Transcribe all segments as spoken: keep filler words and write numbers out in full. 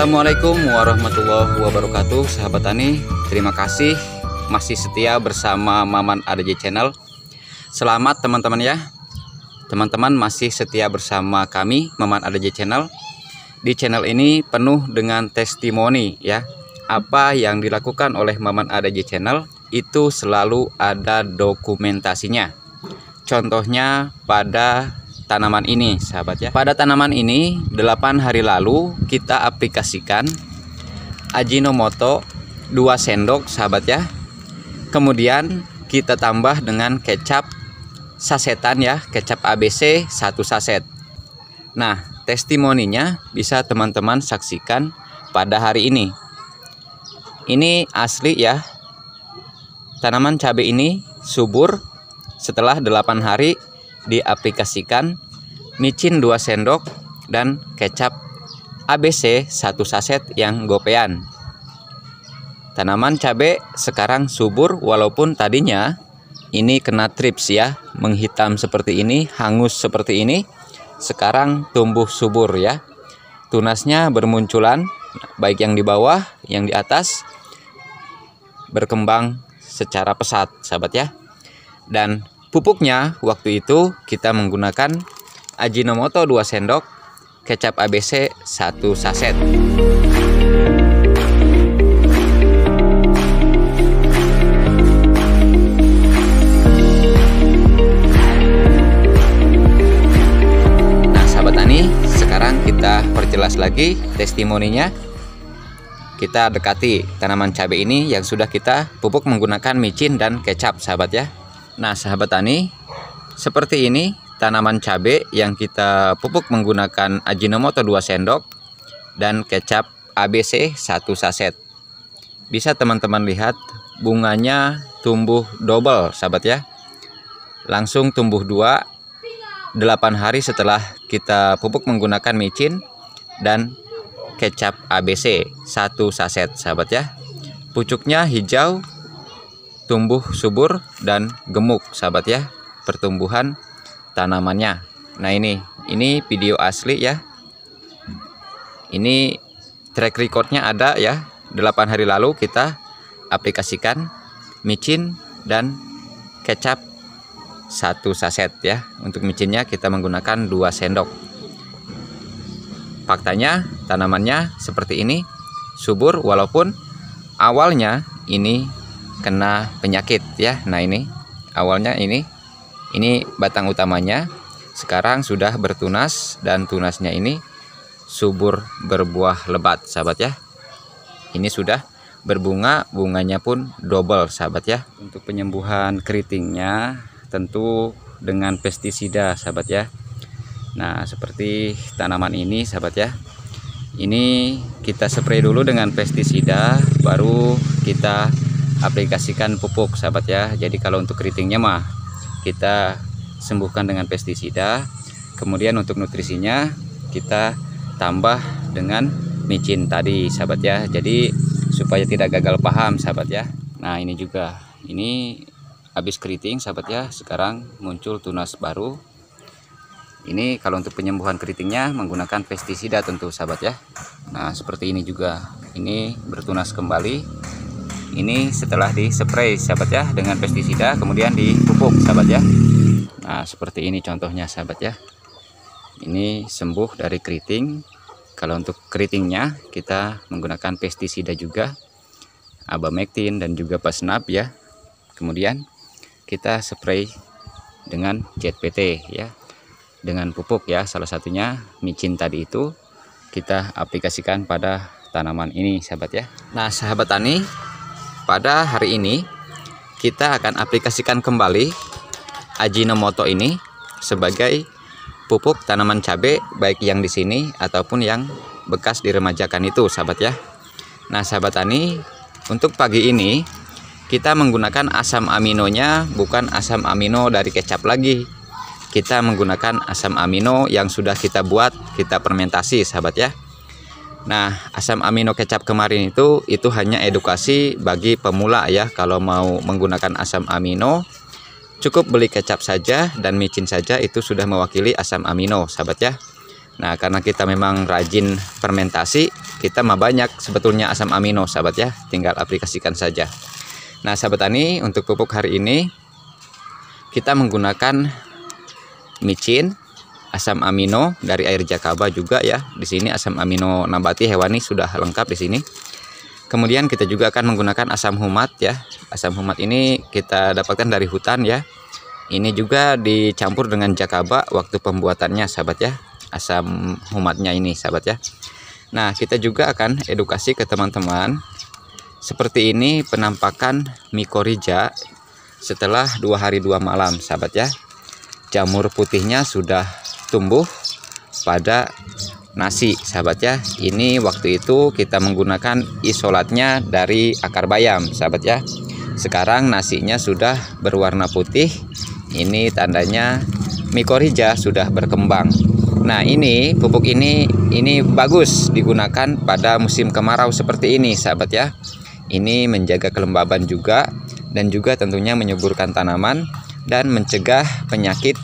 Assalamualaikum warahmatullahi wabarakatuh, sahabat tani. Terima kasih masih setia bersama Maman A D J Channel. Selamat teman-teman ya. Teman-teman masih setia bersama kami Maman A D J Channel. Di channel ini penuh dengan testimoni ya. Apa yang dilakukan oleh Maman A D J Channel itu selalu ada dokumentasinya. Contohnya pada tanaman ini, sahabat ya. Pada tanaman ini delapan hari lalu kita aplikasikan Ajinomoto dua sendok, sahabat ya. Kemudian kita tambah dengan kecap sasetan ya, kecap A B C satu saset. Nah, testimoninya bisa teman-teman saksikan pada hari ini. Ini asli ya. Tanaman cabai ini subur setelah delapan hari diaplikasikan micin dua sendok dan kecap A B C satu saset yang gopean. Tanaman cabai sekarang subur walaupun tadinya ini kena trips ya, menghitam seperti ini, hangus seperti ini. Sekarang tumbuh subur ya. Tunasnya bermunculan baik yang di bawah, yang di atas, berkembang secara pesat, sahabat ya. Dan pupuknya waktu itu kita menggunakan Ajinomoto dua sendok, kecap A B C satu saset. Nah, sahabat tani, sekarang kita perjelas lagi testimoninya. Kita dekati tanaman cabai ini yang sudah kita pupuk menggunakan micin dan kecap, sahabat ya. Nah, sahabat tani, seperti ini tanaman cabai yang kita pupuk menggunakan Ajinomoto dua sendok dan kecap A B C satu saset. Bisa teman-teman lihat bunganya tumbuh double, sahabat ya. Langsung tumbuh dua delapan hari setelah kita pupuk menggunakan micin dan kecap A B C satu saset, sahabat ya. Pucuknya hijau, tumbuh subur dan gemuk, sahabat ya, pertumbuhan tanamannya. Nah, ini ini video asli ya. Ini track recordnya ada ya. delapan hari lalu kita aplikasikan micin dan kecap satu saset ya. Untuk micinnya kita menggunakan dua sendok. Faktanya tanamannya seperti ini, subur walaupun awalnya ini kena penyakit ya. Nah, ini awalnya ini ini batang utamanya sekarang sudah bertunas dan tunasnya ini subur berbuah lebat, sahabat ya. Ini sudah berbunga, bunganya pun double, sahabat ya. Untuk penyembuhan keritingnya tentu dengan pestisida, sahabat ya. Nah, seperti tanaman ini, sahabat ya. Ini kita spray dulu dengan pestisida, baru kita aplikasikan pupuk, sahabat ya. Jadi kalau untuk keritingnya mah kita sembuhkan dengan pestisida. Kemudian untuk nutrisinya kita tambah dengan micin tadi, sahabat ya. Jadi supaya tidak gagal paham, sahabat ya. Nah, ini juga ini habis keriting, sahabat ya. Sekarang muncul tunas baru. Ini kalau untuk penyembuhan keritingnya menggunakan pestisida tentu, sahabat ya. Nah, seperti ini juga. Ini bertunas kembali. Ini setelah dispray, sahabat ya, dengan pestisida kemudian dipupuk, sahabat ya. Nah, seperti ini contohnya, sahabat ya. Ini sembuh dari keriting. Kalau untuk keritingnya kita menggunakan pestisida juga, Abamectin dan juga Pasnap ya. Kemudian kita spray dengan Z P T ya, dengan pupuk ya, salah satunya micin tadi itu kita aplikasikan pada tanaman ini, sahabat ya. Nah, sahabat tani, pada hari ini kita akan aplikasikan kembali Ajinomoto ini sebagai pupuk tanaman cabai, baik yang di sini ataupun yang bekas diremajakan itu, sahabat ya. Nah, sahabat tani, untuk pagi ini kita menggunakan asam aminonya bukan asam amino dari kecap lagi. Kita menggunakan asam amino yang sudah kita buat, kita fermentasi, sahabat ya. Nah, asam amino kecap kemarin itu itu hanya edukasi bagi pemula ya. Kalau mau menggunakan asam amino, cukup beli kecap saja dan micin saja, itu sudah mewakili asam amino, sahabat ya. Nah, karena kita memang rajin fermentasi, kita mah banyak sebetulnya asam amino sahabat ya, tinggal aplikasikan saja. Nah sahabat tani, untuk pupuk hari ini kita menggunakan micin, asam amino dari air jakaba juga ya. Di sini asam amino nabati hewani sudah lengkap di sini. Kemudian kita juga akan menggunakan asam humat ya. Asam humat ini kita dapatkan dari hutan ya. Ini juga dicampur dengan jakaba waktu pembuatannya sahabat ya. Asam humatnya ini sahabat ya. Nah, kita juga akan edukasi ke teman-teman seperti ini penampakan mikorija setelah dua hari dua malam sahabat ya. Jamur putihnya sudah tumbuh pada nasi sahabat ya. Ini waktu itu kita menggunakan isolatnya dari akar bayam sahabat ya. Sekarang nasinya sudah berwarna putih. Ini tandanya mikorija sudah berkembang. Nah, ini pupuk ini ini bagus digunakan pada musim kemarau seperti ini sahabat ya. Ini menjaga kelembaban juga dan juga tentunya menyuburkan tanaman dan mencegah penyakit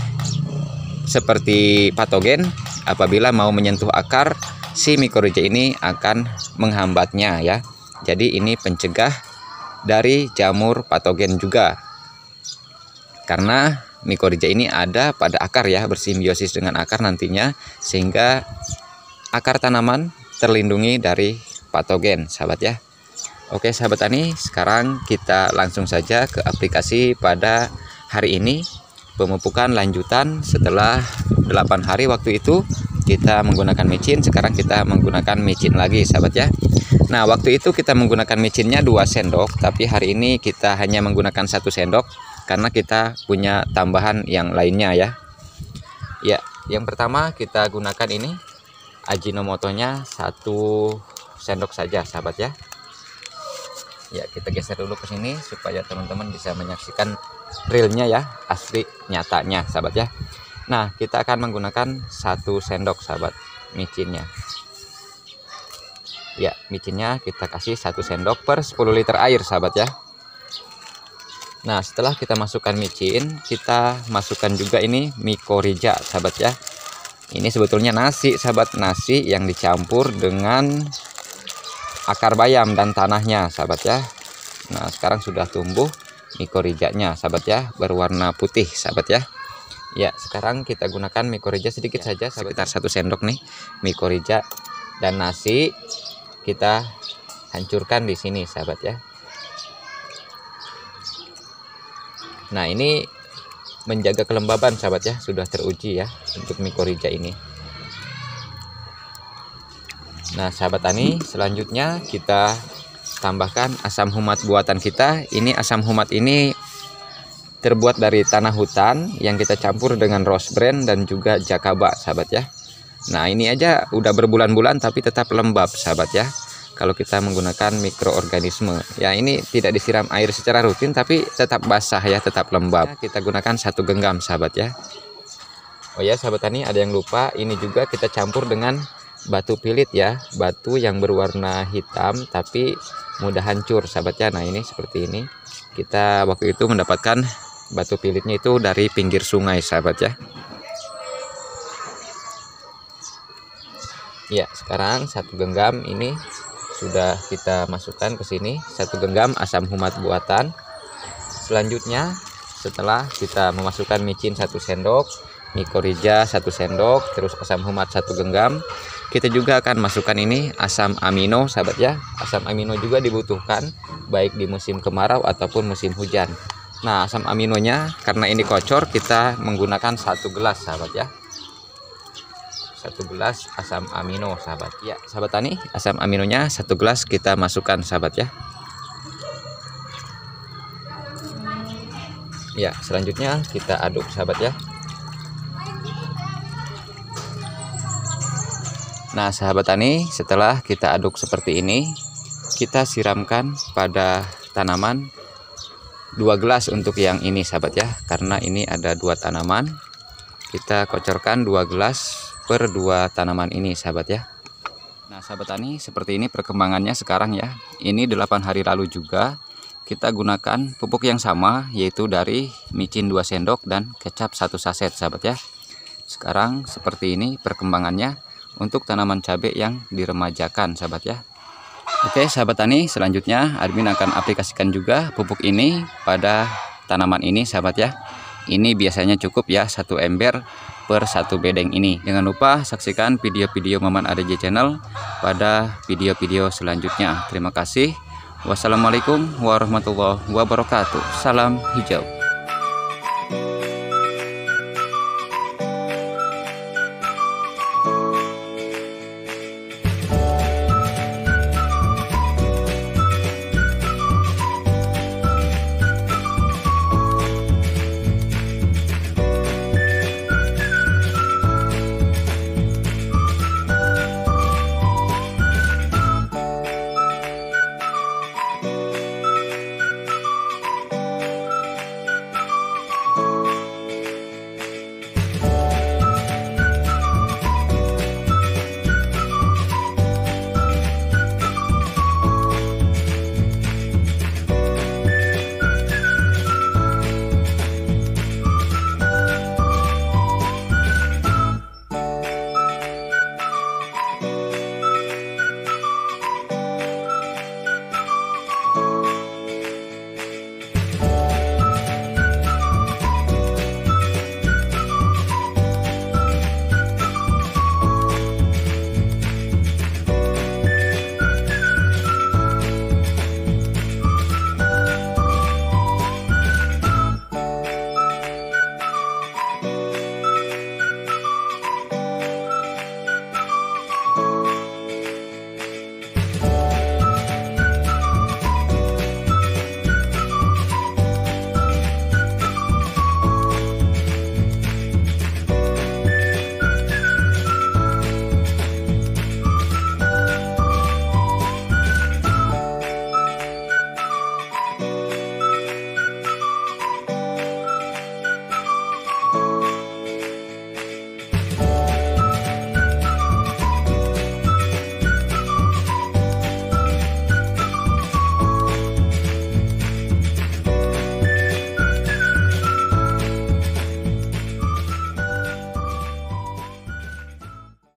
seperti patogen. Apabila mau menyentuh akar, si mikorija ini akan menghambatnya ya. Jadi ini pencegah dari jamur patogen juga. Karena mikorija ini ada pada akar ya, bersimbiosis dengan akar nantinya, sehingga akar tanaman terlindungi dari patogen sahabat ya. Oke sahabat tani, sekarang kita langsung saja ke aplikasi pada hari ini. Pemupukan lanjutan setelah delapan hari waktu itu kita menggunakan micin, sekarang kita menggunakan micin lagi sahabat ya. Nah, waktu itu kita menggunakan micinnya dua sendok, tapi hari ini kita hanya menggunakan satu sendok karena kita punya tambahan yang lainnya ya. Ya, yang pertama kita gunakan ini Ajinomotonya satu sendok saja sahabat ya. Ya, kita geser dulu ke sini supaya teman-teman bisa menyaksikan realnya ya, asli nyatanya sahabat ya. Nah, kita akan menggunakan satu sendok sahabat micinnya. Ya, micinnya kita kasih satu sendok per sepuluh liter air sahabat ya. Nah, setelah kita masukkan micin, kita masukkan juga ini mikorija sahabat ya. Ini sebetulnya nasi sahabat, nasi yang dicampur dengan akar bayam dan tanahnya sahabat ya. Nah, sekarang sudah tumbuh mikorijanya sahabat ya, berwarna putih sahabat ya. Ya, sekarang kita gunakan mikorija sedikit ya, saja sahabat, sekitar satu sendok nih mikorija dan nasi kita hancurkan di sini sahabat ya. Nah, ini menjaga kelembaban sahabat ya, sudah teruji ya untuk mikorija ini. Nah sahabat tani, selanjutnya kita tambahkan asam humat buatan kita. Ini asam humat ini terbuat dari tanah hutan yang kita campur dengan rose brand dan juga jakaba sahabat ya. Nah, ini aja udah berbulan-bulan tapi tetap lembab sahabat ya, kalau kita menggunakan mikroorganisme ya. Ini tidak disiram air secara rutin tapi tetap basah ya, tetap lembab. Kita gunakan satu genggam sahabat ya. Oh ya sahabat tani, ada yang lupa, ini juga kita campur dengan batu pilit ya, batu yang berwarna hitam tapi mudah hancur sahabat ya. Nah, ini seperti ini, kita waktu itu mendapatkan batu pilitnya itu dari pinggir sungai sahabat ya. Ya, sekarang satu genggam ini sudah kita masukkan ke sini, satu genggam asam humat buatan. Selanjutnya setelah kita memasukkan micin satu sendok, mikorija satu sendok, terus asam humat satu genggam, kita juga akan masukkan ini asam amino sahabat ya. Asam amino juga dibutuhkan baik di musim kemarau ataupun musim hujan. Nah, asam aminonya karena ini kocor, kita menggunakan satu gelas sahabat ya. Satu gelas asam amino sahabat ya. Sahabat tani, asam aminonya satu gelas kita masukkan sahabat ya. Ya, selanjutnya kita aduk sahabat ya. Nah sahabat tani, setelah kita aduk seperti ini, kita siramkan pada tanaman dua gelas untuk yang ini sahabat ya. Karena ini ada dua tanaman, kita kocorkan dua gelas per dua tanaman ini sahabat ya. Nah sahabat tani, seperti ini perkembangannya sekarang ya. Ini delapan hari lalu juga kita gunakan pupuk yang sama, yaitu dari micin dua sendok dan kecap satu saset sahabat ya. Sekarang seperti ini perkembangannya untuk tanaman cabai yang diremajakan, sahabat ya. Oke sahabat tani, selanjutnya admin akan aplikasikan juga pupuk ini pada tanaman ini, sahabat ya. Ini biasanya cukup ya satu ember per satu bedeng ini. Jangan lupa saksikan video-video Maman A D J Channel pada video-video selanjutnya. Terima kasih. Wassalamualaikum warahmatullahi wabarakatuh. Salam hijau.